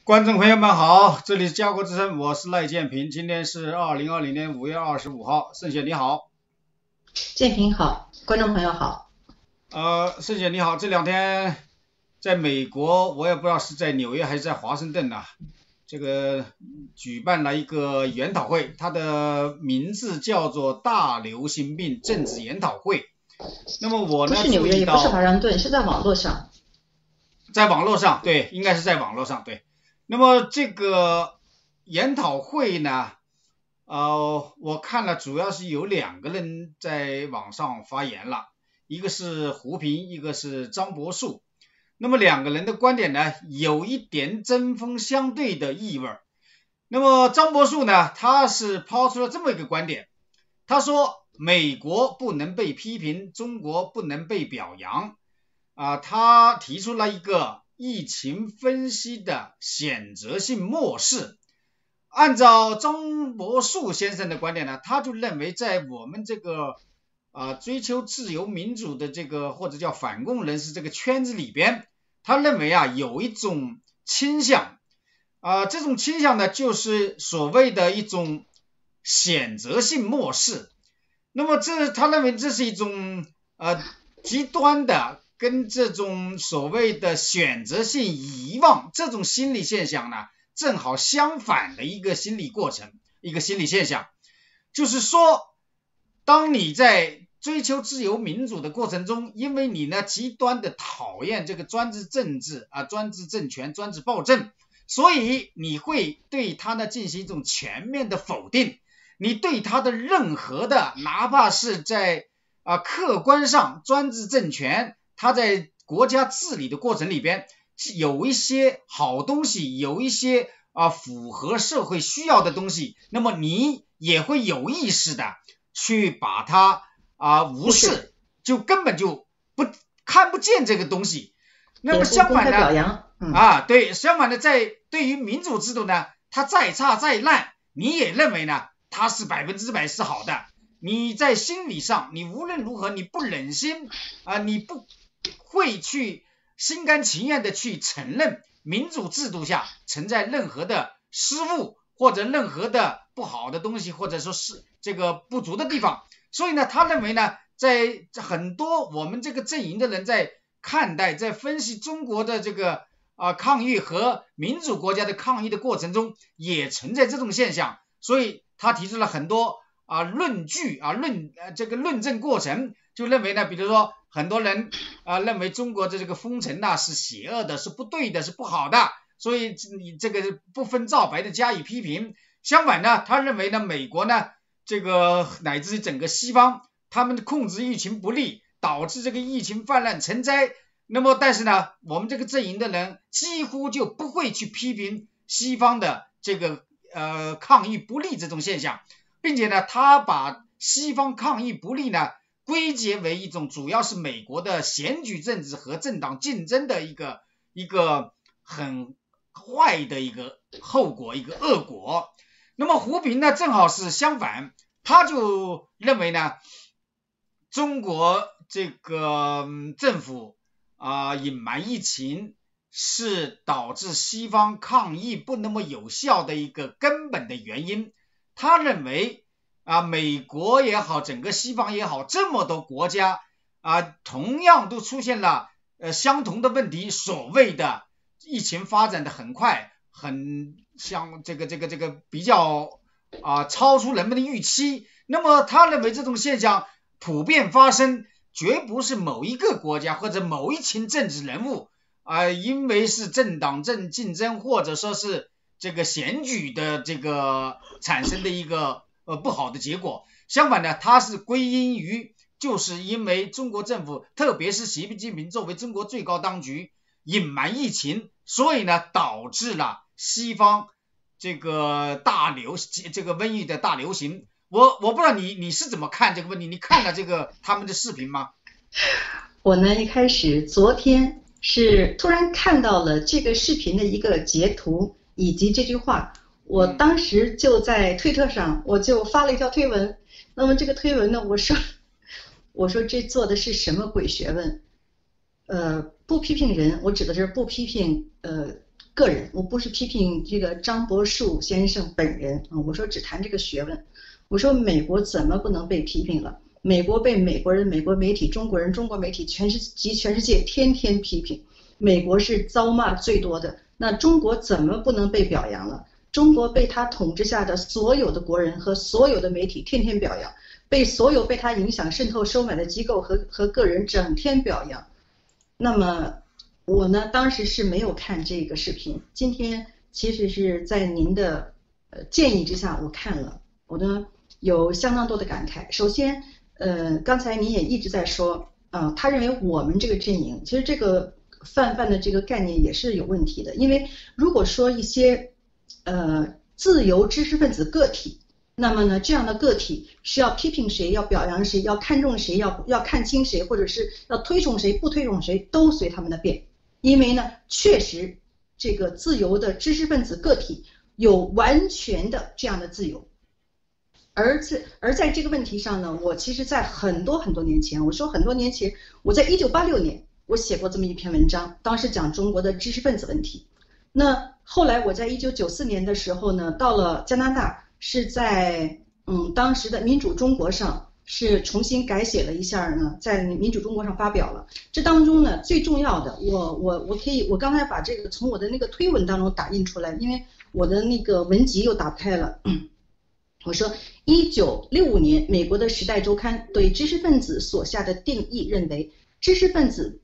观众朋友们好，这里是家国之声，我是赖建平，今天是2020年5月25号，盛姐你好。 建平好，观众朋友好。 盛姐你好，这两天在美国，我也不知道是在纽约还是在华盛顿这个举办了一个研讨会，它的名字叫做大流行病政治研讨会。那么我呢， 不是纽约，也不是华盛顿，是在网络上。 在网络上，对，应该是在网络上，对。那么这个研讨会呢，我看了，主要是有两个人在网上发言了，一个是胡平，一个是张博树。那么两个人的观点呢，有一点针锋相对的意味。那么张博树呢，他是抛出了这么一个观点，他说美国不能被批评，中国不能被表扬。他提出了一个疫情分析的选择性漠视。按照张博树先生的观点呢，他就认为在我们这个追求自由民主的这个或者叫反共人士这个圈子里边，他认为有一种倾向，这种倾向呢就是所谓的一种选择性漠视。那么他认为这是一种极端的跟这种所谓的选择性遗忘这种心理现象呢正好相反的一个心理过程，一个心理现象，就是说当你在追求自由民主的过程中，因为你呢极端的讨厌这个专制政治专制政权、专制暴政，所以你会对它呢进行一种全面的否定，你对它的任何的哪怕是在客观上专制政权它在国家治理的过程里边有一些好东西，有一些符合社会需要的东西，那么你也会有意识的去把它无视，就根本就看不见这个东西。那么相反的对，相反的对于民主制度呢，它再差再烂，你也认为呢它是100%是好的。你在心理上，你无论如何你不忍心你不会去心甘情愿的去承认民主制度下存在任何的失误或者任何的不好的东西，或者说是这个不足的地方。所以呢，他认为呢，在很多我们这个阵营的人在看待、在分析中国的这个抗议和民主国家的抗议的过程中，也存在这种现象。所以他提出了很多论据这个论证过程，就认为呢，比如说很多人认为中国的这个封城是邪恶的，是不对的，是不好的，所以你这个不分皂白的加以批评。相反呢，他认为呢，美国呢这个乃至整个西方他们控制疫情不力，导致这个疫情泛滥成灾。那么但是呢，我们这个阵营的人几乎就不会去批评西方的这个抗疫不力这种现象，并且呢，他把西方抗疫不力呢归结为一种主要是美国的选举政治和政党竞争的一个很坏的一个后果，一个恶果。那么胡平呢正好是相反，他就认为呢，中国这个政府隐瞒疫情是导致西方抗疫不那么有效的一个根本的原因。他认为美国也好，整个西方也好，这么多国家同样都出现了相同的问题，所谓的疫情发展的很快，很像这个比较超出人们的预期。那么他认为这种现象普遍发生，绝不是某一个国家或者某一群政治人物因为是政党竞争或者说是这个选举的这个产生的一个不好的结果。相反呢，它是归因于就是因为中国政府特别是习近平作为中国最高当局隐瞒疫情，所以呢导致了西方这个这个瘟疫的大流行。我不知道你是怎么看这个问题，你看了这个他们的视频吗？ 我呢一开始昨天是突然看到了这个视频的一个截图以及这句话，我当时就在推特上我就发了一条推文。那么这个推文呢，我说这做的是什么鬼学问？不批评人，我指的是不批评个人，我不是批评这个张伯树先生本人啊，我说只谈这个学问。我说美国怎么不能被批评了？美国被美国人、美国媒体、中国人、中国媒体全世界天天批评，美国是遭骂最多的。那中国怎么不能被表扬了？中国被他统治下的所有的国人和所有的媒体天天表扬，被所有被他影响、渗透、收买的机构和个人整天表扬。那么我呢，当时是没有看这个视频，今天其实是在您的建议之下，我看了，我呢有相当多的感慨。首先，刚才您也一直在说，他认为我们这个阵营，其实这个泛泛的这个概念也是有问题的，因为如果说一些自由知识分子个体，那么呢，这样的个体是要批评谁，要表扬谁，要看重谁，要看清谁，或者是要推崇谁，不推崇谁，都随他们的便。因为呢，确实这个自由的知识分子个体有完全的这样的自由。而在这个问题上呢，我其实在很多年前，我说很多年前，我在1986年我写过这么一篇文章，当时讲中国的知识分子问题。那后来我在1994年的时候呢，到了加拿大，是在当时的民主中国上是重新改写了一下呢，在民主中国上发表了。这当中呢，最重要的，我刚才把这个从我的那个推文当中打印出来，因为我的那个文集又打不开了。我说1965年美国的《时代周刊》对知识分子所下的定义认为，知识分子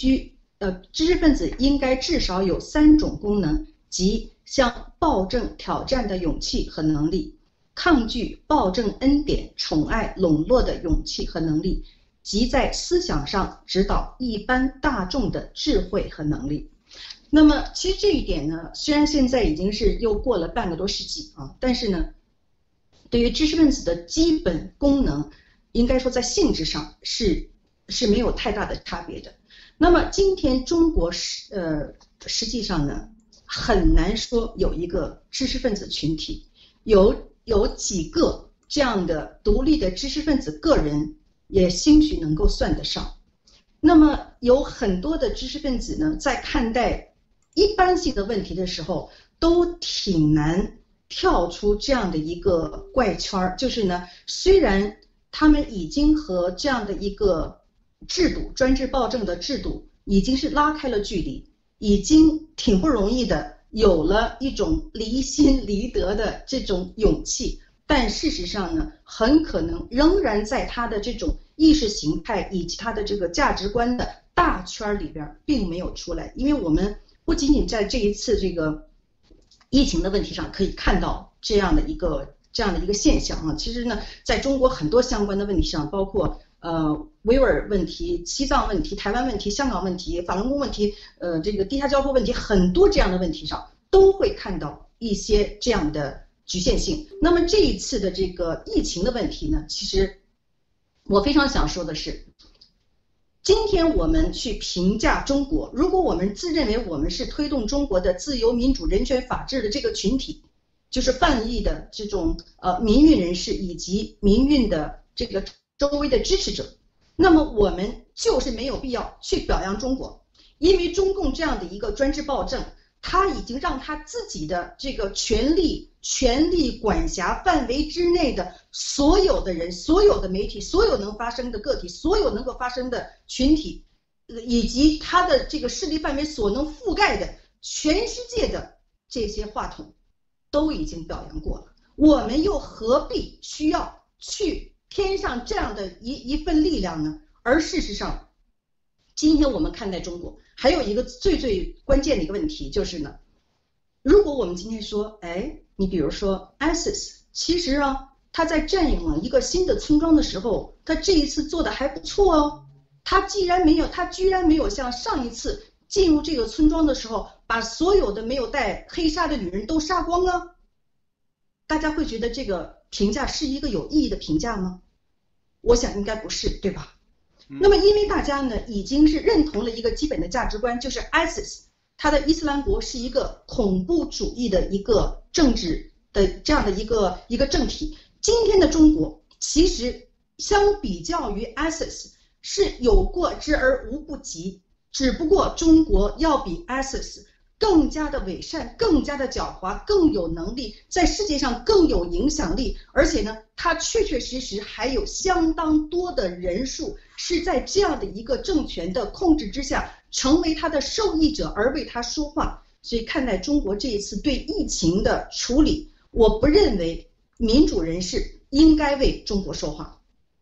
应该至少有3种功能，即向暴政挑战的勇气和能力，抗拒暴政恩典宠爱笼络的勇气和能力，即在思想上指导一般大众的智慧和能力。那么其实这一点呢，虽然现在已经是又过了半个多世纪啊，但是呢，对于知识分子的基本功能，应该说在性质上是没有太大的差别的。那么今天中国实际上呢，很难说有一个知识分子群体，有几个这样的独立的知识分子个人，也兴许能够算得上。那么有很多的知识分子呢，在看待一般性的问题的时候，都挺难跳出这样的一个怪圈，就是呢，虽然他们已经和这样的一个制度，专制暴政的制度已经是拉开了距离，已经挺不容易的有了一种离心离德的这种勇气，但事实上呢，很可能仍然在他的这种意识形态以及他的这个价值观的大圈里边并没有出来。因为我们不仅仅在这一次这个疫情的问题上可以看到这样的一个现象啊，其实呢，在中国很多相关的问题上，包括维吾尔问题、西藏问题、台湾问题、香港问题、法轮功问题，这个地下交迫问题，很多这样的问题上都会看到一些这样的局限性。那么这一次的这个疫情的问题呢，其实我非常想说的是，今天我们去评价中国，如果我们自认为我们是推动中国的自由民主人权法治的这个群体，就是泛裔的这种民运人士以及民运的这个周围的支持者，那么我们就是没有必要去表扬中国，因为中共这样的一个专制暴政，他已经让他自己的这个权力管辖范围之内的所有的人、所有的媒体、所有能发生的个体、所有能够发生的群体，以及他的这个势力范围所能覆盖的全世界的这些话筒都已经表扬过了，我们又何必需要去添上这样的一份力量呢？而事实上，今天我们看待中国还有一个最关键的一个问题，就是呢，如果我们今天说，你比如说 ISIS， 其实啊，他在占领了一个新的村庄的时候，他这一次做的还不错哦。他居然没有像上一次进入这个村庄的时候，把所有的没有戴黑纱的女人都杀光啊。大家会觉得这个评价是一个有意义的评价吗？我想应该不是，对吧？那么因为大家呢已经是认同了一个基本的价值观，就是 ISIS 它的伊斯兰国是一个恐怖主义的一个政治的这样的一个政体。今天的中国其实相比较于 ISIS 是有过之而无不及，只不过中国要比 ISIS 更加的伪善，更加的狡猾，更有能力，在世界上更有影响力，而且呢，他确确实实还有相当多的人数是在这样的一个政权的控制之下，成为他的受益者而为他说话。所以看待中国这一次对疫情的处理，我不认为民主人士应该为中国说话。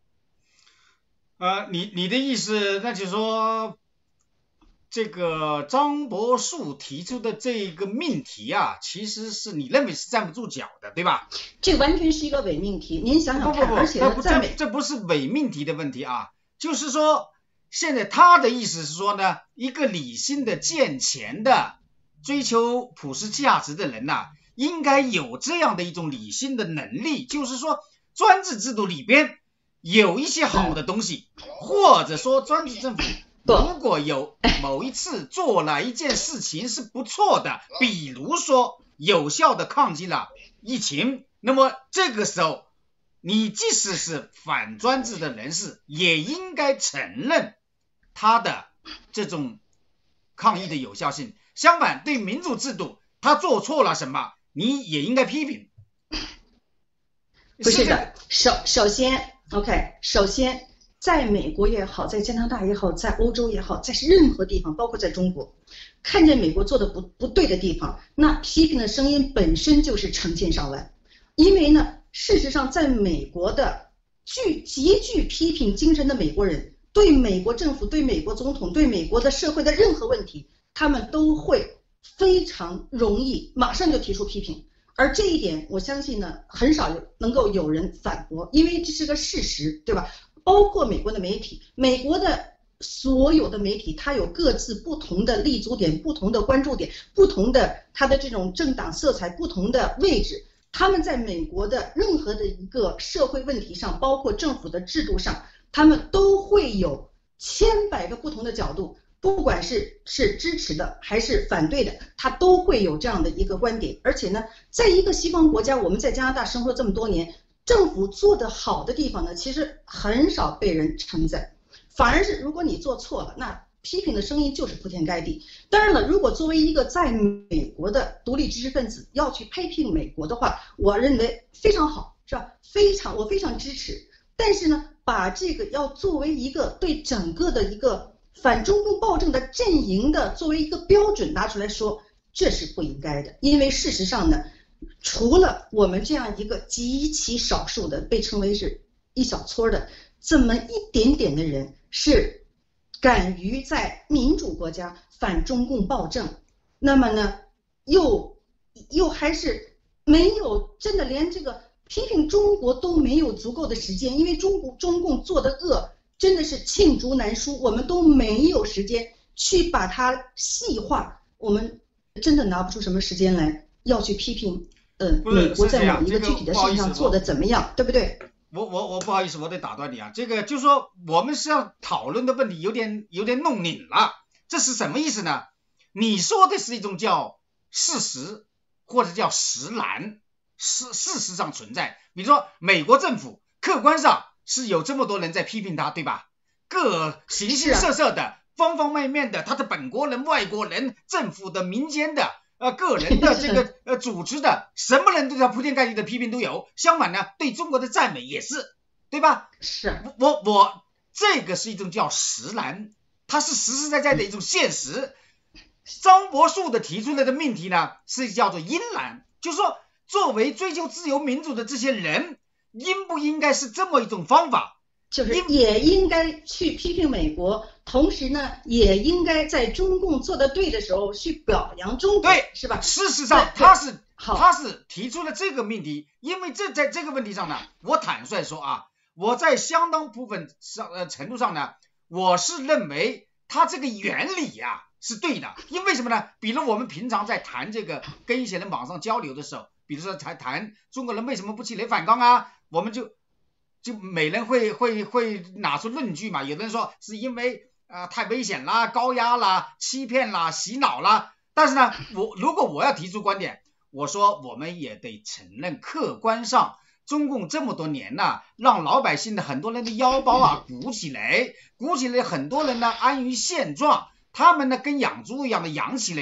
你的意思，那就是说，这个张伯树提出的这个命题啊，其实是你认为是站不住脚的，对吧？ 这完全是一个伪命题，您想想看。 不， 而且呢， 这不是伪命题的问题啊，就是说，现在他的意思是说呢，一个理性的、健全的、追求普世价值的人呐，应该有这样的一种理性的能力，就是说，专制制度里边有一些好的东西，或者说专制政府如果有某一次做了一件事情是不错的，比如说有效的抗击了疫情，那么这个时候你即使是反专制的人士也应该承认他的这种抗议的有效性，相反对民主制度他做错了什么你也应该批评。 不是的，首先在美国也好，在加拿大也好，在欧洲也好，在任何地方，包括在中国，看见美国做的不对的地方，那批评的声音本身就是成千上万。因为呢，事实上在美国的极具批评精神的美国人，对美国政府、对美国总统、对美国的社会的任何问题，他们都会非常容易马上就提出批评。而这一点我相信呢，很少能够有人反驳，因为这是个事实，对吧？包括美国的媒体，美国的所有的媒体，它有各自不同的立足点、不同的关注点、不同的它的这种政党色彩、不同的位置，他们在美国的任何的一个社会问题上，包括政府的制度上，他们都会有千百个不同的角度，不管是支持的还是反对的，他都会有这样的一个观点。而且呢，在一个西方国家，我们在加拿大生活这么多年，政府做得好的地方呢，其实很少被人称赞，反而是如果你做错了，那批评的声音就是铺天盖地。当然了，如果作为一个在美国的独立知识分子要去批评美国的话，我认为非常好，是吧？我非常支持。但是呢，把这个要作为一个对整个的一个反中共暴政的阵营的作为一个标准拿出来说，这是不应该的。因为事实上呢，除了我们这样一个极其少数的被称为是一小撮的这么一点点的人是敢于在民主国家反中共暴政，那么呢又还是没有真的连这个批评中国都没有足够的时间，因为中共做的恶真的是罄竹难书，我们都没有时间去把它细化，我们真的拿不出什么时间来要去批评美国在某一个具体的事情上做的怎么样，对不对？ 我不好意思，我得打断你啊，这个就是说我们是要讨论的问题有点弄拧了，这是什么意思呢？你说的是一种叫事实或者叫实然，事实上存在，比如说美国政府客观上是有这么多人在批评他，对吧？各形形色色的方方面面的，他的本国人、外国人、政府的、民间的个人的这个组织的，什么人都在铺天盖地的批评都有。相反呢，对中国的赞美也是，对吧？ 是。 我这个是一种叫实然，它是实实在在的一种现实。张伯树的提出来的命题呢，是叫做因然，就是说，作为追求自由民主的这些人，应不应该是这么一种方法？ 就是也应该去批评美国，同时呢，也应该在中共做得对的时候去表扬中国， 对， 是吧？ 事实上，他是提出了这个命题，因为在这个问题上呢，我坦率说啊，我在相当部分程度上呢，我是认为他这个原理呀是对的，因为什么呢？比如我们平常在谈这个跟一些人网上交流的时候，比如说谈中国人为什么不起来反抗啊，我们就每人会拿出论据嘛，有的人说是因为太危险啦、高压啦、欺骗啦、洗脑啦，但是呢，如果我要提出观点，我说我们也得承认客观上中共这么多年呢，让老百姓的很多人的腰包啊鼓起来，很多人呢安于现状，他们呢跟养猪一样的养起来了。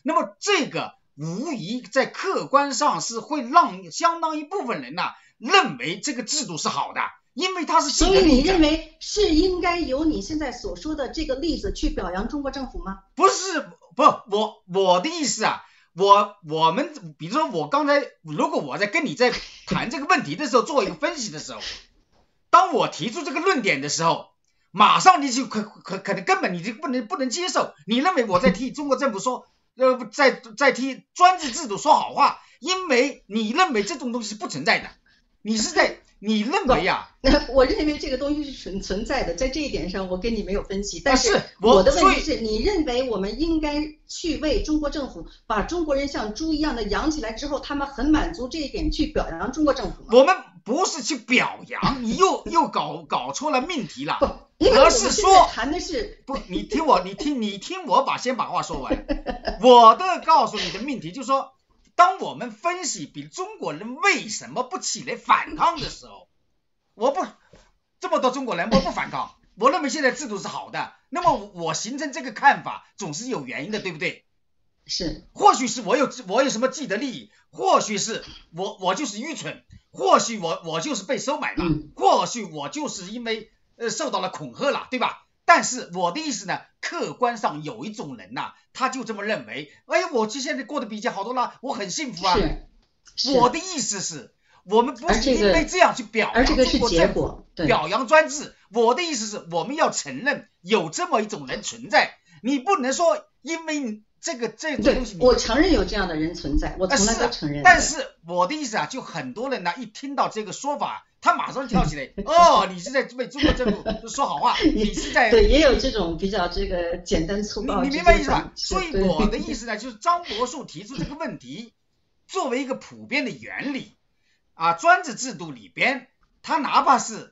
那么这个无疑在客观上是会让相当一部分人认为这个制度是好的，因为它是既得利益者。 所以你认为是应该由你现在所说的这个例子去表扬中国政府吗？ 不是，我的意思我们比如说我刚才如果我在跟你在谈这个问题的时候做一个分析的时候，当我提出这个论点的时候，马上你就可能根本你就不能接受，你认为我在替中国政府说在替专制制度说好话，因为你认为这种东西是不存在的，你认为我认为这个东西是存在的，在这一点上我跟你没有分歧，但是我的问题是你认为我们应该去为中国政府把中国人像猪一样的养起来之后，他们很满足这一点去表扬中国政府吗？ 我们不是去表扬，你又搞错了命题了。 而是说谈的是不，你听我先把话说完。我的告诉你的命题就是说，当我们分析比中国人为什么不起来反抗的时候，这么多中国人我不反抗，我认为现在制度是好的，那么我形成这个看法总是有原因的，对不对？ 是， 或许是我有什么既得利益，或许是我就是愚蠢，或许我就是被收买了，或许我就是因为受到了恐吓了，对吧？但是我的意思呢，客观上有一种人他就这么认为，哎呀，我现在过得比较好多了，我很幸福啊。我的意思是，我们不是因为这样去表扬中国政府，表扬专制。我的意思是，我们要承认有这么一种人存在，你不能说因为这种东西， 我承认有这样的人存在，我从来都承认。 但是我的意思就很多人一听到这个说法，他马上跳起来，你是在为中国政府说好话，你是在对，也有这种比较这个简单粗暴。 你明白意思吧？所以我的意思呢，就是张伯树提出这个问题，作为一个普遍的原理专制制度里边，它哪怕是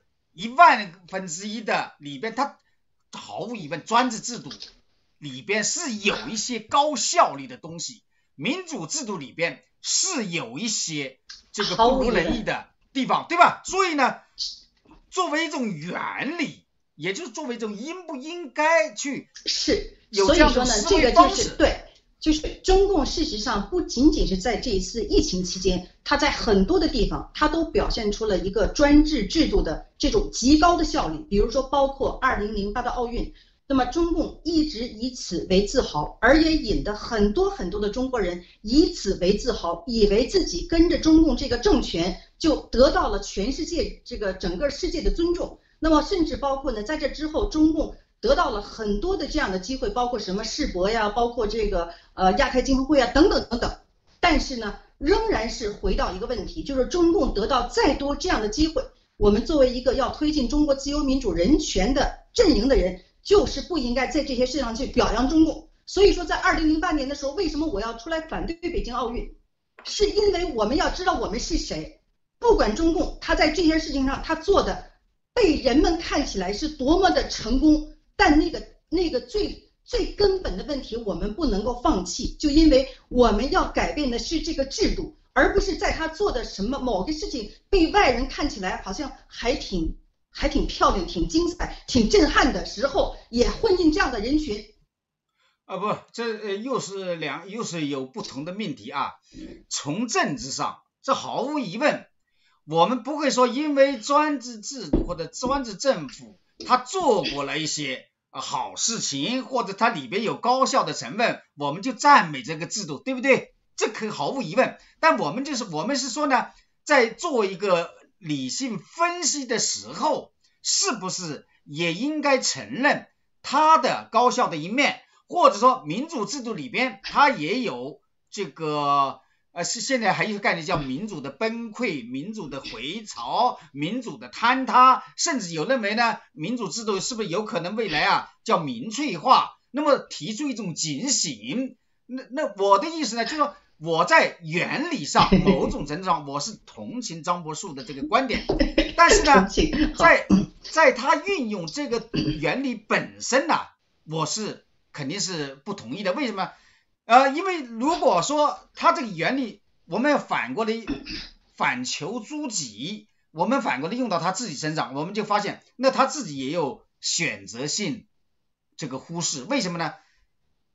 1/1000的里边，它毫无疑问，专制制度里边是有一些高效率的东西，民主制度里边是有一些这个不如人意的地方，对吧？所以呢，作为一种原理，也就是作为一种应不应该去有这样的思维方式， 对。就是中共事实上不仅仅是在这一次疫情期间，它在很多的地方它都表现出了一个专制制度的这种极高的效率，比如说包括2008的奥运，那么中共一直以此为自豪，而也引得很多的中国人以此为自豪，以为自己跟着中共这个政权就得到了全世界这个整个世界的尊重。那么甚至包括呢，在这之后中共得到了很多的这样的机会，包括什么世博呀，包括这个亚太经合会啊等等等等。但是呢，仍然是回到一个问题，就是中共得到再多这样的机会，我们作为一个要推进中国自由民主人权的阵营的人，就是不应该在这些事上去表扬中共。所以说在2008年的时候，为什么我要出来反对北京奥运，是因为我们要知道我们是谁，不管中共他在这些事情上他做的被人们看起来是多么的成功，但那个最根本的问题我们不能够放弃，就因为我们要改变的是这个制度，而不是在他做的什么某个事情被外人看起来好像还挺漂亮、挺精彩、挺震撼的时候，也混进这样的人群。 不，这又是有不同的命题从政治上，这毫无疑问，我们不会说因为专制制度或者专制政府他做过了一些好事情，或者它里边有高效的成分，我们就赞美这个制度，对不对？这可毫无疑问。但我们是说呢，在做一个理性分析的时候，是不是也应该承认它的高效的一面，或者说民主制度里边它也有这个是现在还有一个概念叫民主的崩溃、民主的回潮、民主的坍塌，甚至有认为呢，民主制度是不是有可能未来叫民粹化？那么提出一种警醒。那我的意思呢，就是说我在原理上某种程度上我是同情张伯树的这个观点，但是呢，在他运用这个原理本身我是肯定是不同意的。为什么？因为如果说他这个原理，我们要反过来反求诸己，我们反过来用到他自己身上，我们就发现，那他自己也有选择性这个忽视。为什么呢？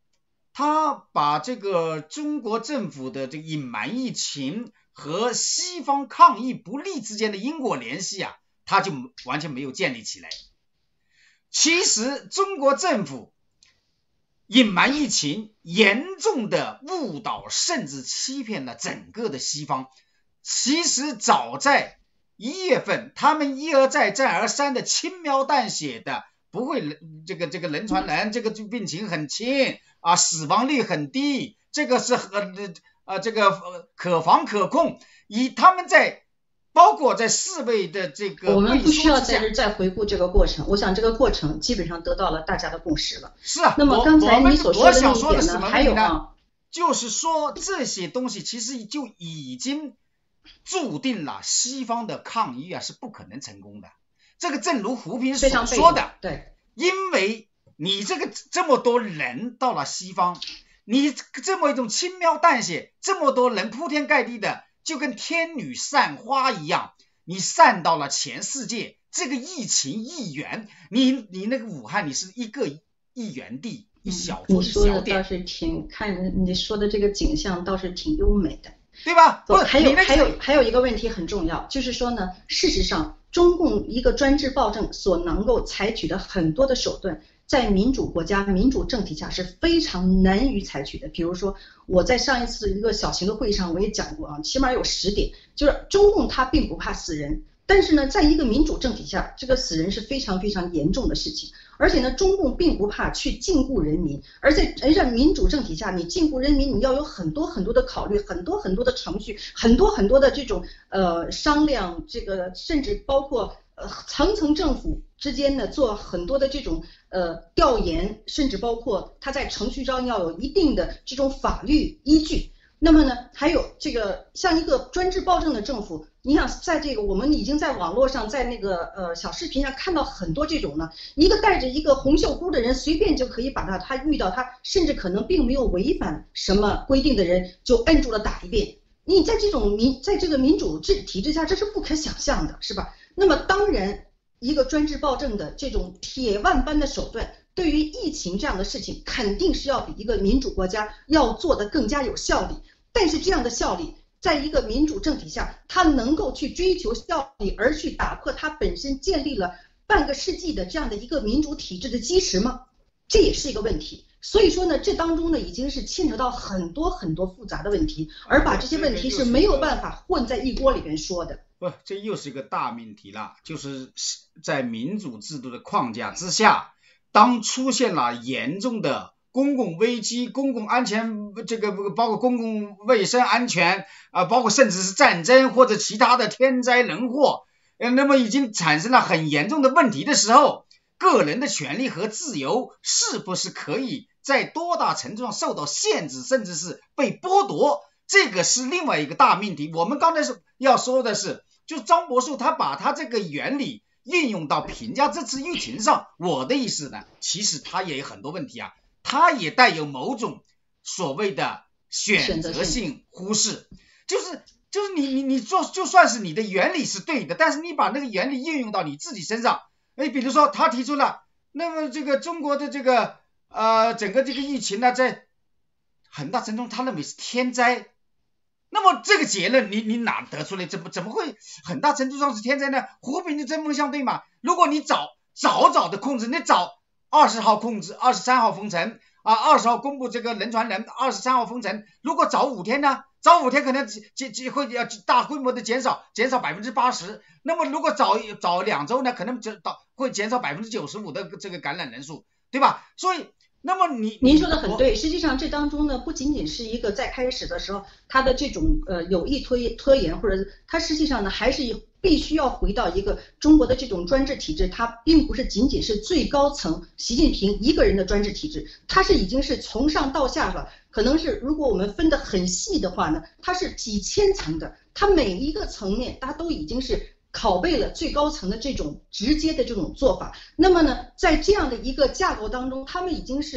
他把这个中国政府的这个隐瞒疫情和西方抗疫不利之间的因果联系啊，他就完全没有建立起来。其实中国政府隐瞒疫情，严重的误导甚至欺骗了整个的西方。其实早在1月份，他们一而再再而三的轻描淡写的，不会这个人传人，这个病情很轻啊，死亡率很低，这个是可防可控。以他们在包括在世卫的这个， 我们不需要在这再回顾这个过程，我想这个过程基本上得到了大家的共识了。 是啊， 那么刚才你所说的那一点呢， 还有啊， 就是说这些东西其实就已经注定了西方的抗疫啊是不可能成功的。这个正如胡平所说的， 对， 因为你这么多人到了西方，你这么一种轻描淡写，这么多人铺天盖地的，就跟天女散花一样，你散到了全世界，这个疫情一元，你那个武汉，你是一个一元地，一小处一小点。 你说的倒是你说的这个景象倒是挺优美的， 对吧？ 还有一个问题很重要，就是说呢，事实上中共一个专制暴政所能够采取的很多的手段，在民主国家民主政体下是非常难于采取的。比如说我在上一次一个小型的会议上我也讲过啊，起码有10点，就是中共他并不怕死人，但是呢在一个民主政体下，这个死人是非常非常严重的事情。而且呢中共并不怕去禁锢人民，而在民主政体下，你禁锢人民，你要有很多很多的考虑，很多很多的程序，很多很多的这种商量，这个甚至包括层层政府之间呢做很多的这种调研，甚至包括他在程序上要有一定的这种法律依据。那么呢还有这个像一个专制暴政的政府，你想在这个我们已经在网络上在那个小视频上看到很多这种呢，一个带着一个红袖箍的人随便就可以把他遇到他甚至可能并没有违反什么规定的人就摁住了打一遍。你在这个民主体制下，这是不可想象的，是吧？那么当然一个专制暴政的这种铁腕般的手段，对于疫情这样的事情肯定是要比一个民主国家要做得更加有效率。但是这样的效率在一个民主政体下，它能够去追求效率而去打破它本身建立了半个世纪的这样的一个民主体制的基石吗？这也是一个问题。所以说呢，这当中呢已经是牵扯到很多很多复杂的问题，而把这些问题是没有办法混在一锅里边说的。 不，这又是一个大命题了，就是在民主制度的框架之下，当出现了严重的公共危机、公共安全，这个包括公共卫生安全包括甚至是战争或者其他的天灾人祸，那么已经产生了很严重的问题的时候，个人的权利和自由是不是可以在多大程度上受到限制，甚至是被剥夺，这个是另外一个大命题。我们刚才是要说的是，就是张伯树他把他这个原理运用到评价这次疫情上，我的意思呢，其实他也有很多问题啊，它也带有某种所谓的选择性忽视，就是你做，就算是你的原理是对的，但是你把那个原理应用到你自己身上，比如说他提出了，那么这个中国的这个整个这个疫情呢，在很大程度他认为是天灾，那么这个结论你哪得出来？怎么会很大程度上是天灾呢？胡平就针锋相对嘛。如果你早的控制，你早20号控制，23号封城20号公布这个人传人，23号封城，如果早5天呢？早5天可能会大规模的减少80%，那么如果早2周呢，可能会减少95%的这个感染人数，对吧？所以那么您说的很对，实际上这当中呢，不仅仅是一个在开始的时候它的这种有意拖延，或者它实际上呢还是必须要回到一个中国的这种专制体制，它并不是仅仅是最高层习近平一个人的专制体制，它是已经是从上到下了，可能是如果我们分得很细的话呢，它是几千层的，它每一个层面它都已经是拷贝了最高层的这种直接的这种做法。那么呢在这样的一个架构当中，他们已经是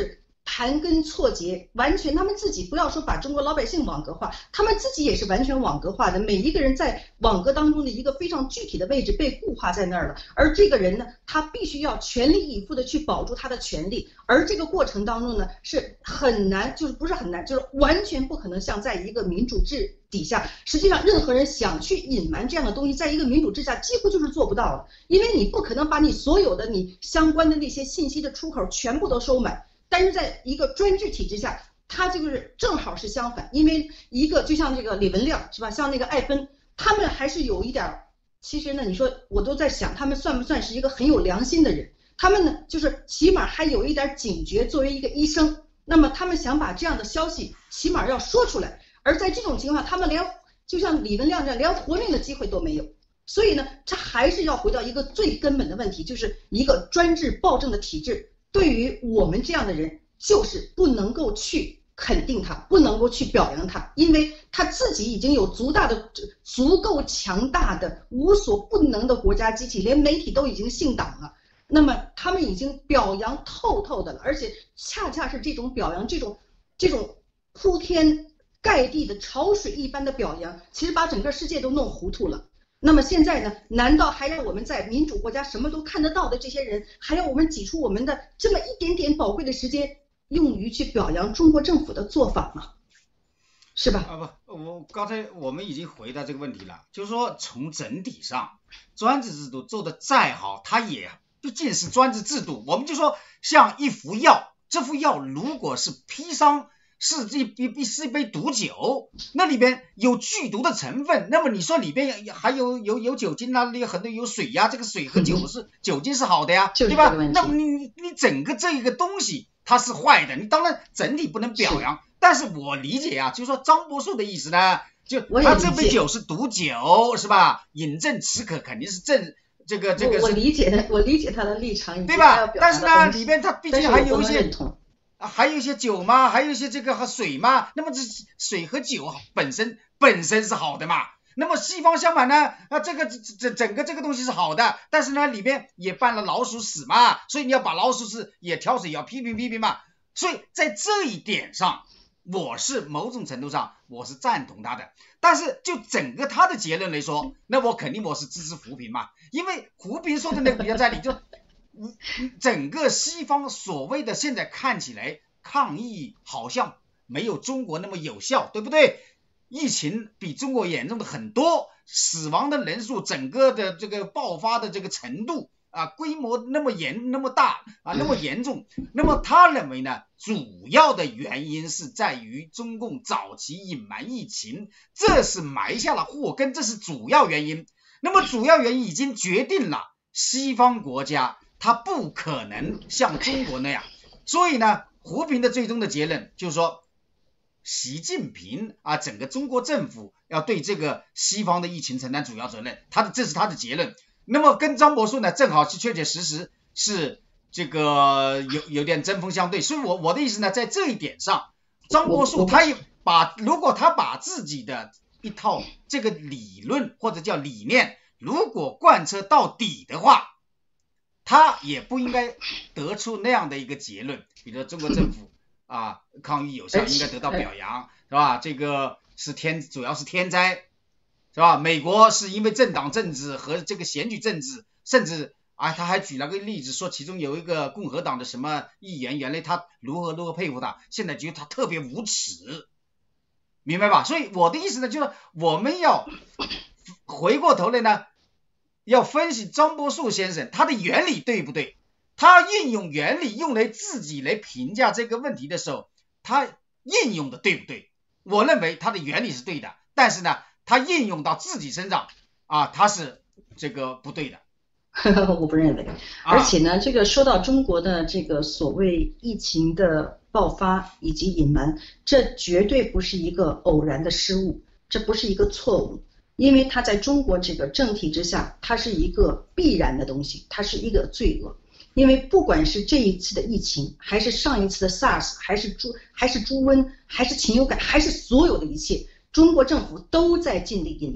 盘根错节，完全他们自己不要说把中国老百姓网格化，他们自己也是完全网格化的，每一个人在网格当中的一个非常具体的位置被固化在那儿了，而这个人呢，他必须要全力以赴的去保住他的权利，而这个过程当中呢，是很难，就是不是很难，就是完全不可能像在一个民主制底下，实际上任何人想去隐瞒这样的东西，在一个民主制下几乎就是做不到的，因为你不可能把你所有的你相关的那些信息的出口全部都收满。但是在一个专制体制下，它就是正好是相反，因为一个就像这个李文亮是吧，像那个艾芬，他们还是有一点，其实呢，你说我都在想，他们算不算是一个很有良心的人？他们呢，就是起码还有一点警觉，作为一个医生，那么他们想把这样的消息起码要说出来，而在这种情况，他们连就像李文亮这样连活命的机会都没有。所以呢，他还是要回到一个最根本的问题，就是一个专制暴政的体制。对于我们这样的人，就是不能够去肯定他，不能够去表扬他，因为他自己已经有足够强大的无所不能的国家机器，连媒体都已经姓党了。那么他们已经表扬透透的了，而且恰恰是这种表扬，这种铺天盖地的潮水一般的表扬，其实把整个世界都弄糊涂了。那么现在呢？难道还让我们在民主国家什么都看得到的这些人，还要我们挤出我们的这么一点点宝贵的时间，用于去表扬中国政府的做法吗？是吧？ 我刚才我们已经回答这个问题了，就是说从整体上，专制制度做得再好，它也毕竟是专制制度。我们就说像一副药，这副药如果是砒霜。是一杯毒酒，那里边有剧毒的成分，那么你说里边还有酒精啊，有很多有水呀，这个水和酒精是好的呀，对吧？那么你整个这一个东西它是坏的，你当然整体不能表扬。但是我理解啊，就是说张伯树的意思呢，就他这杯酒是毒酒，是吧？饮鸩止渴肯定是这个是我理解他的立场， 对吧？但是呢，里边它毕竟还有一些。还有一些酒嘛，还有一些这个和水嘛，那么这水和酒本身是好的嘛。那么西方相反呢，这个整个这个东西是好的，但是呢里边也拌了老鼠屎嘛，所以你要把老鼠屎也挑水，也要批评嘛。所以在这一点上，我是某种程度上我是赞同他的。但是就整个他的结论来说，那我肯定我是支持胡平嘛，因为胡平说的那个比较在理，就整个西方所谓的现在看起来抗疫好像没有中国那么有效，对不对？疫情比中国严重的很多，死亡的人数整个的这个爆发的这个程度啊，规模那么大啊，那么严重。那么他认为呢，主要的原因是在于中共早期隐瞒疫情，这是埋下了祸根，这是主要原因。那么主要原因已经决定了西方国家它不可能像中国那样，所以呢，胡平的最终的结论就是说，习近平啊，整个中国政府要对这个西方的疫情承担主要责任，这是他的结论。那么跟张伯树呢，正好是确确实实是这个有点针锋相对，所以我的意思呢，在这一点上，张伯树如果他把自己的一套这个理论或者叫理念，如果贯彻到底的话，他也不应该得出那样的一个结论，比如说中国政府啊抗疫有效应该得到表扬，是吧？这个主要是天灾，是吧？美国是因为政党政治和这个选举政治，甚至他还举了个例子说其中有一个共和党的什么议员，原来他如何佩服他，现在觉得他特别无耻，明白吧？所以我的意思呢，就是我们要回过头来呢，要分析张伯树先生他的原理对不对，他运用原理用来自己来评价这个问题的时候，他应用的对不对？我认为他的原理是对的，但是呢他应用到自己身上他是这个不对的。 我不认为。而且呢，这个说到中国的这个所谓疫情的爆发以及隐瞒，这绝对不是一个偶然的失误，这不是一个错误，因为它在中国这个政体之下，它是一个必然的东西，它是一个罪恶。因为不管是这一次的疫情，还是上一次的 SARS， 还是猪瘟，还是禽流感，还是所有的一切，中国政府都在尽力隐瞒。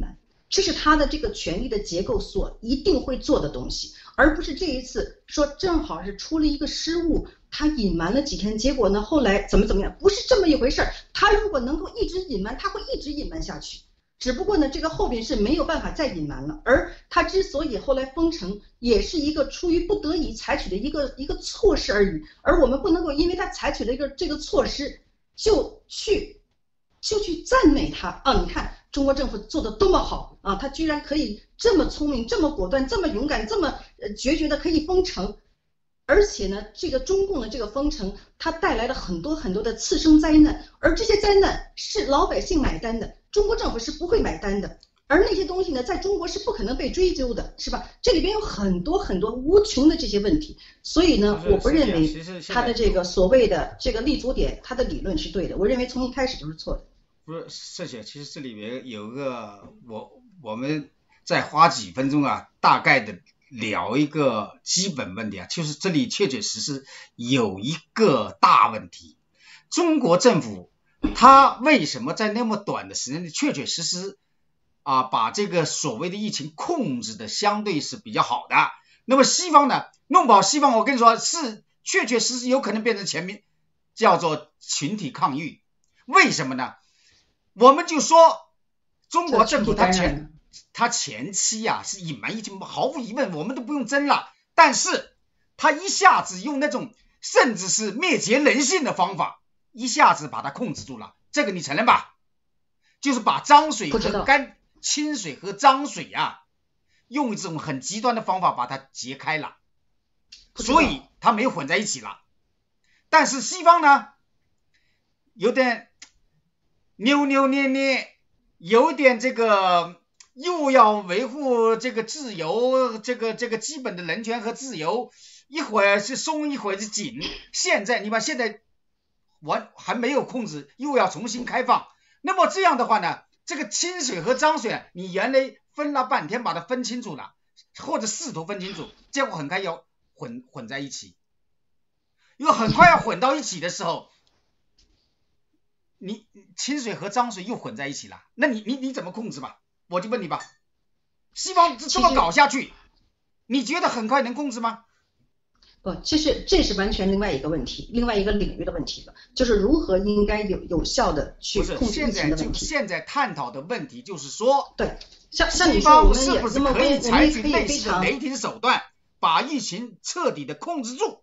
这是他的这个权力的结构所一定会做的东西，而不是这一次说正好是出了一个失误，他隐瞒了几天，结果呢后来怎么样，不是这么一回事儿。他如果能够一直隐瞒，他会一直隐瞒下去。只不过呢，这个后边是没有办法再隐瞒了，而他之所以后来封城，也是一个出于不得已采取的一个措施而已。而我们不能够因为他采取了这个措施，就去赞美他啊！你看中国政府做的多么好啊，他居然可以这么聪明、这么果断、这么勇敢、这么决绝的可以封城。而且呢，这个中共的这个封城，它带来了很多的次生灾难，而这些灾难是老百姓买单的，中国政府是不会买单的。而那些东西呢，在中国是不可能被追究的，是吧？这里边有很多无穷的这些问题，所以呢，我不认为他的这个所谓的这个立足点，他的理论是对的，我认为从一开始就是错的。 不是，谢谢。其实这里面有个我们再花几分钟啊，大概的聊一个基本问题啊，就是这里确实有一个大问题，中国政府他为什么在那么短的时间内确实啊把这个所谓的疫情控制的相对是比较好的？那么西方呢，弄不好西方我跟你说是确实有可能变成前面叫做群体抗疫。为什么呢？我们就说中国政府他前期啊是隐瞒疫情，毫无疑问我们都不用争了，但是他一下子用那种甚至是灭绝人性的方法，一下子把它控制住了，这个你承认吧？就是把脏水和清水和脏水啊，用这种很极端的方法把它截开了，所以它没有混在一起了。但是西方呢，有点扭捏，有点这个又要维护这个自由，这个基本的人权和自由，一会儿是松一会儿是紧。现在你把现在还没有控制，又要重新开放，那么这样的话呢，这个清水和脏水你原来分了半天把它分清楚了，或者试图分清楚，结果很快要混在一起，又很快要混到一起的时候，你清水和脏水又混在一起了，那你怎么控制吧？我就问你吧，西方这么搞下去，你觉得很快能控制吗？ 不，其实这是完全另外一个问题，另外一个领域的问题了，就是如何应该有效的去控制疫情的问题。 现在探讨的问题就是说， 对，像你说，我们是不是可以采取类似的雷霆手段，把疫情彻底的控制住？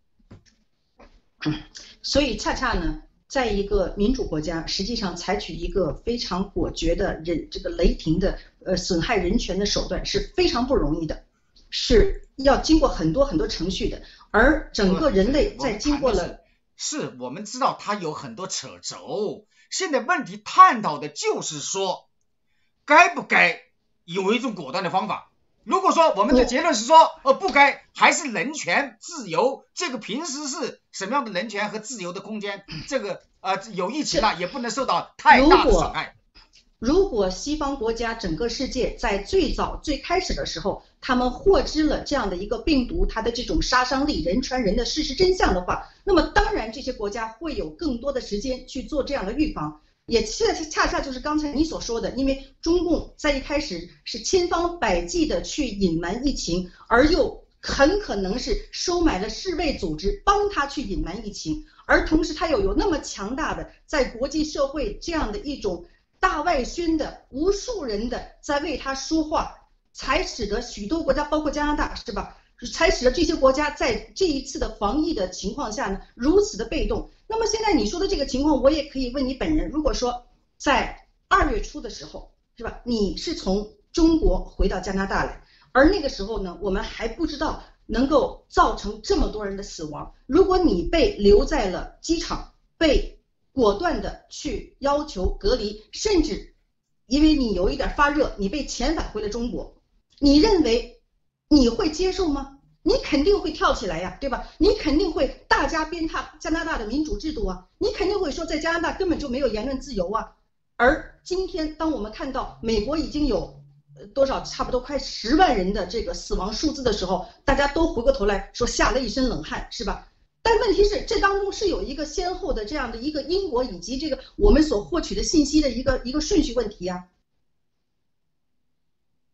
所以恰恰呢，在一个民主国家，实际上采取一个非常果决的这个雷霆的损害人权的手段是非常不容易的，是要经过很多程序的。而整个人类在经过了， 是我们知道它有很多扯轴，现在问题探讨的就是说，该不该有一种果断的方法？如果说我们的结论是说不该，还是人权自由，这个平时是什么样的人权和自由的空间，这个有疫情了也不能受到太大的损害。 如果西方国家整个世界在最开始的时候，他们获知了这样的一个病毒它的这种杀伤力，人传人的事实真相的话，那么当然这些国家会有更多的时间去做这样的预防。也恰恰就是刚才你所说的，因为中共在一开始是千方百计的去隐瞒疫情，而又很可能是收买了世卫组织帮他去隐瞒疫情，而同时他又有那么强大的在国际社会这样的一种大外宣的无数人的在为他说话，才使得许多国家包括加拿大是吧，才使得这些国家在这一次的防疫的情况下呢如此的被动。那么现在你说的这个情况，我也可以问你本人，如果说在2月初的时候是吧，你是从中国回到加拿大来，而那个时候呢我们还不知道能够造成这么多人的死亡，如果你被留在了机场，被果断的去要求隔离，甚至因为你有一点发热你被遣返回了中国，你认为你会接受吗？你肯定会跳起来呀，对吧？你肯定会大加鞭挞加拿大的民主制度啊，你肯定会说在加拿大根本就没有言论自由啊。而今天当我们看到美国已经有多少差不多快10万人的这个死亡数字的时候，大家都回过头来说吓了一身冷汗，是吧？但问题是这当中是有一个先后的这样的一个因果，以及这个我们所获取的信息的一个顺序问题啊。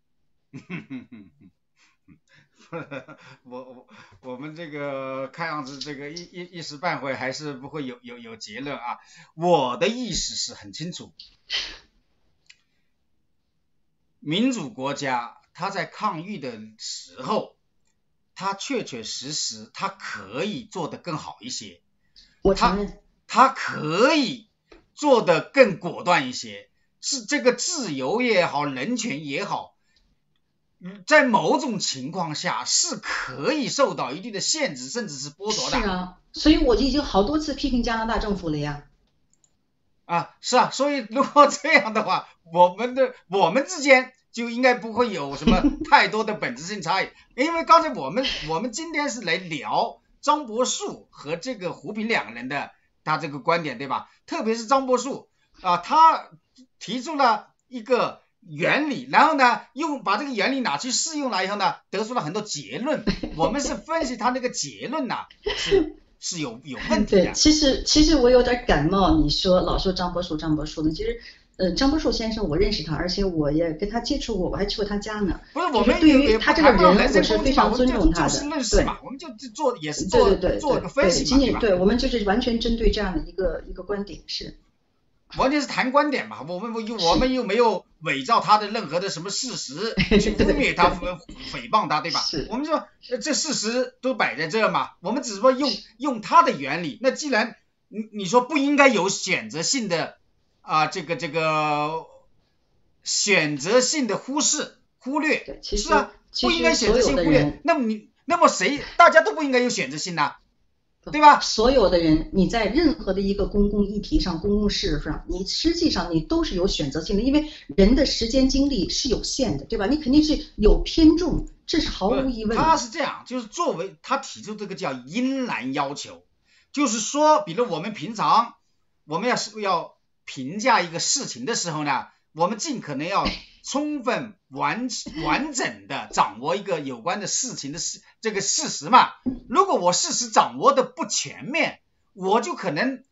我们这个看样子这个一时半会还是不会有结论啊。我的意思是很清楚，民主国家它在抗疫的时候，它确确实实它可以做得更好一些， 我承认它可以做得更果断一些，是这个自由也好，人权也好，在某种情况下是可以受到一定的限制，甚至是剥夺的。 是啊，所以我就已经好多次批评加拿大政府了呀。 是啊，所以如果这样的话，我们之间就应该不会有什么太多的本质性差异，因为刚才我们今天是来聊张伯树和这个胡平两个人的他这个观点，对吧？特别是张伯树他提出了一个原理，然后呢把这个原理拿去试用了以后呢，得出了很多结论。我们是分析他那个结论是有问题的。 对，其实我有点感冒，你说老说张伯树的，其实张伯树先生我认识他，而且我也跟他接触过，我还去过他家呢。 不是，我们对于他这个人，我是非常尊重他的。 对，我们就做个分析嘛， 对，我们就是完全针对这样的一个观点是。 完全是谈观点嘛，我们又没有伪造他的任何的什么事实去污蔑他诽谤他，对吧？我们说这事实都摆在这嘛，我们只是说用他的原理。那既然你说不应该有选择性的这个选择性的忽略，是啊，不应该选择性忽略。那么大家都不应该有选择性呢？对吧？ 所有的人，你在任何的一个公共议题上、公共事上，你实际上你都是有选择性的，因为人的时间精力是有限的，对吧？你肯定是有偏重，这是毫无疑问的。 他是这样，就是作为他提出这个叫因栏要求，就是说，比如我们平常我们要评价一个事情的时候呢，我们尽可能要充分完整的掌握一个有关的事情的这个事实嘛。如果我事实掌握的不全面，我就可能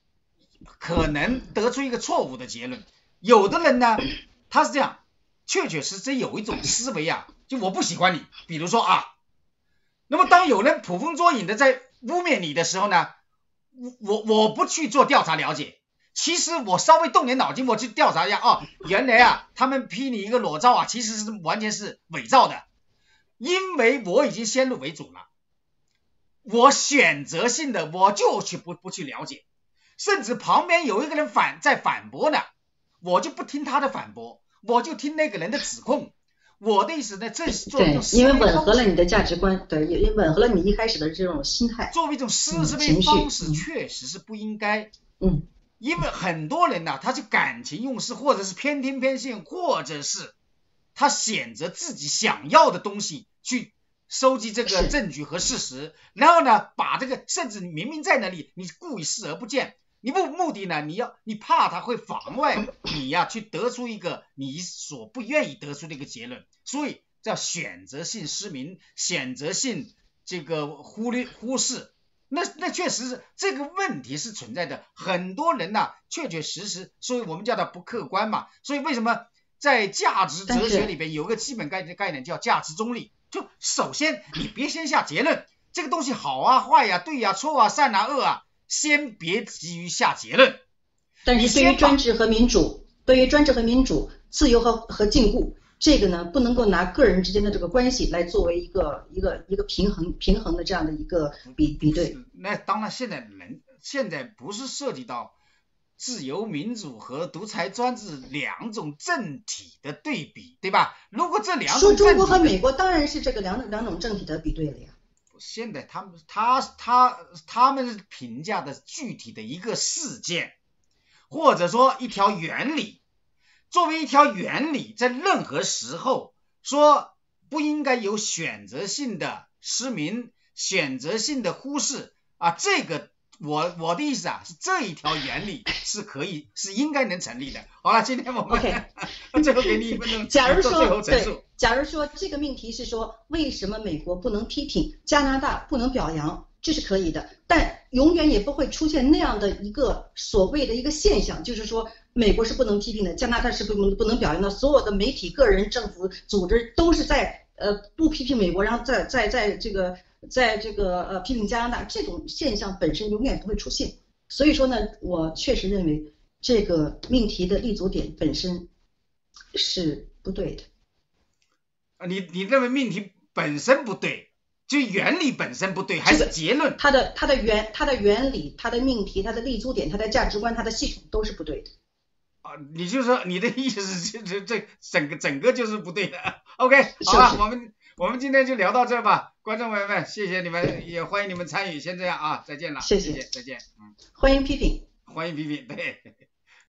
得出一个错误的结论。有的人呢，他是这样，确实有一种思维就我不喜欢你，比如说那么当有人捕风捉影的在污蔑你的时候呢，我不去做调查了解。其实我稍微动点脑筋，我去调查一下原来他们批你一个裸照其实是完全是伪造的，因为我已经先入为主了，我选择性的我就不去了解，甚至旁边有一个人在反驳呢，我就不听他的反驳，我就听那个人的指控。我的意思呢，这是作为一种因为吻合了你的价值观，对，也吻合了你一开始的这种心态。 作为一种思维方式，确实是不应该。因为很多人呢，他就感情用事，或者是偏听偏信，或者是他选择自己想要的东西去收集这个证据和事实，然后呢，把这个甚至你明明在那里，你故意视而不见，你目的呢，你怕他会妨碍你去得出一个你所不愿意得出的一个结论，所以叫选择性失明，选择性这个忽视。那确实是这个问题是存在的，很多人确实，所以我们叫它不客观嘛。所以为什么在价值哲学里边有个基本概念叫价值中立？就首先你别先下结论，这个东西好坏对错善恶先别急于下结论。 但是对于专制和民主，自由和禁锢，这个呢，不能够拿个人之间的这个关系来作为一个平衡的这样的一个比对。 那当然现在不是涉及到自由民主和独裁专制两种政体的对比，对吧？如果这两种说中国和美国当然是这个两种政体的比对了呀。 现在他们评价的具体的一个事件，或者说一条原理。作为一条原理，在任何时候说不应该有选择性的失明，选择性的忽视这个我的意思是这一条原理是应该能成立的。好了，今天我们最后给你1分钟做最后陈述。 假如说这个命题是说为什么美国不能批评，加拿大不能表扬， 这是可以的，但永远也不会出现那样的一个所谓的一个现象，就是说美国是不能批评的，加拿大是不能表扬的，所有的媒体、个人、政府、组织都是在不批评美国，然后在这个批评加拿大，这种现象本身永远不会出现。所以说呢，我确实认为这个命题的立足点本身是不对的。 你认为命题本身不对，就原理本身不对，还是结论？ 它的原理、它的命题、它的立足点、它的价值观、它的系统都是不对的。 啊，你就说你的意思是这整个就是不对的。OK， 好了，我们今天就聊到这吧，观众朋友们，谢谢你们，也欢迎你们参与，先这样啊，再见了，谢谢，再见， 欢迎批评， 欢迎批评，对。